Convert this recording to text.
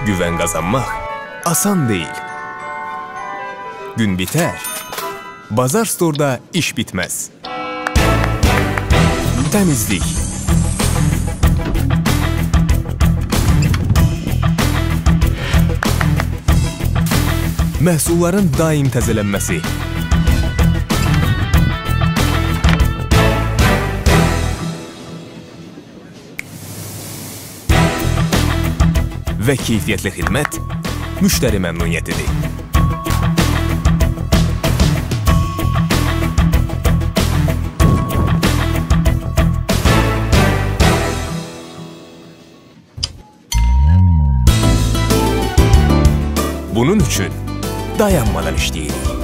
Güvən qazanmaq asan deyil. Gün bitər, Bazar Store'da iş bitməz. Təmizlik, məhsulların daim təzələnməsi, və keyfiyyətli xidmət müştəri məmnuniyyətidir. Bunun üçün dayanmadan işləyirik.